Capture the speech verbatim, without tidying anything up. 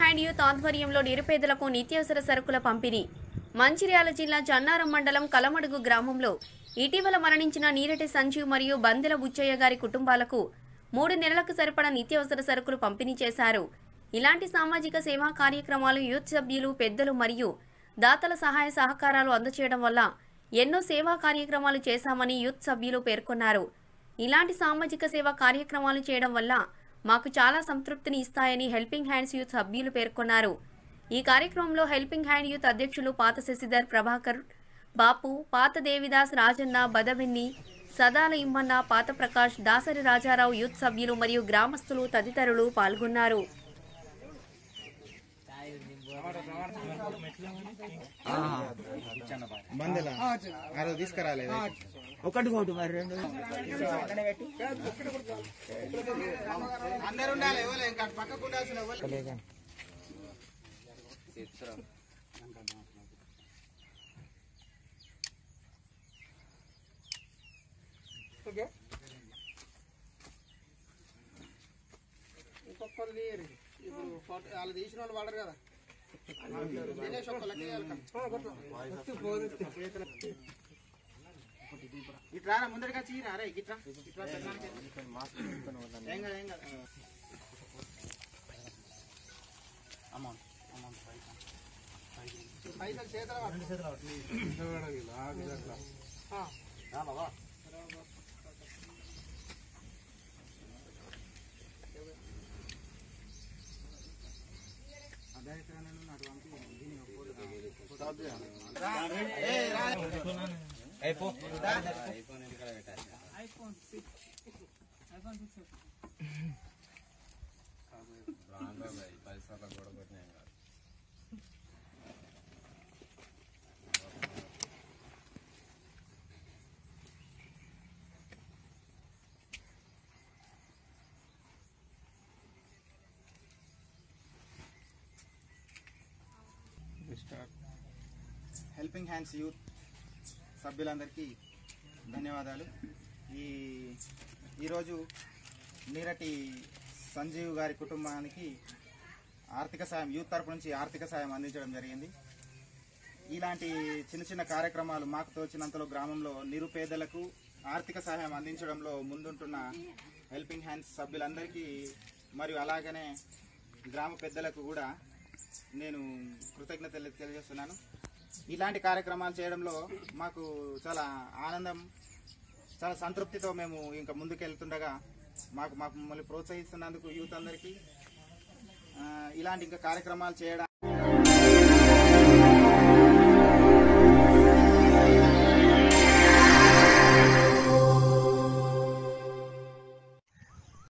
Hand youth ఆధ్వర్యంలో నిరుపేదలకు నిత్యావసర సరుకుల పంపిణీ. మంచిర్యాల జిల్లా జన్నారం మండలం కలమడుగు గ్రామంలో ఇటీవల మరణించిన నీరటి సంజీవ్ మరియు బందెల బుచ్చయ్య గారి కుటుంబాలకు మూడు నెలలకు సరిపడా నిత్యావసర సరుకులు పంపిణీ చేశారు. ఇలాంటి సామాజిక సేవా కార్యక్రమాలు యూత్ సభ్యులు, పెద్దలు మరియు దాతల సహాయ సహకారాలు అందజేయడం వల్ల ఎన్నో సేవా కార్యక్రమాలు చేశామని యూత్ సభ్యులు పేర్కొన్నారు. ఇలాంటి సామాజిక సేవా కార్యక్రమాలు చేయడం వల్ల మాకు చాలా సంతృప్తిని ఇస్తాయని హెల్పింగ్ హ్యాండ్స్ యూత్ సభ్యులు పేర్కొన్నారు. ఈ కార్యక్రమంలో హెల్పింగ్ హ్యాండ్ యూత్ అధ్యక్షులు పాత శశిధర్, ప్రభాకర్, బాపు, పాత దేవిదాస్, రాజన్న, బదవెన్ని, సదాల ఇమ్మన్న, పాత ప్రకాష్, దాసరి రాజారావు, యూత్ సభ్యులు మరియు గ్రామస్తులు తదితరులు పాల్గొన్నారు. ఒకటి కోటి మరి రెండు అందరు ఉండాలి. పక్కకు ఉండాల్సిన ఇంకొకరు తీయరు. ఇప్పుడు వాళ్ళు తీసిన వాళ్ళు వాడరు కదా. ఇట్లా ముందరిగా చీరా రే ఇట్లా ఇట్లా ఏం కదా ఏం కదా అమౌంట్ అమౌంట్ పైసలు చేతుల బాబా హెల్పింగ్ హ్యాండ్స్ యూత్ సభ్యులందరికీ ధన్యవాదాలు. ఈ ఈరోజు నీరటి సంజీవ్ గారి కుటుంబానికి ఆర్థిక సాయం యూత్ తరపు నుంచి ఆర్థిక సాయం అందించడం జరిగింది. ఇలాంటి చిన్న చిన్న కార్యక్రమాలు మాకు తోచినంతలో గ్రామంలో నిరుపేదలకు ఆర్థిక సహాయం అందించడంలో ముందుంటున్న హెల్పింగ్ హ్యాండ్స్ సభ్యులందరికీ మరియు అలాగనే గ్రామ పెద్దలకు కూడా నేను కృతజ్ఞతలు తెలియజేస్తున్నాను. ఇలాంటి కార్యక్రమాలు చేయడంలో మాకు చాలా ఆనందం, చాలా సంతృప్తితో మేము ఇంకా ముందుకెళ్తుండగా మాకు మాకు మమ్మల్ని ప్రోత్సహిస్తున్నందుకు యూత్ అందరికీ ఇలాంటి ఇంకా కార్యక్రమాలు చేయడం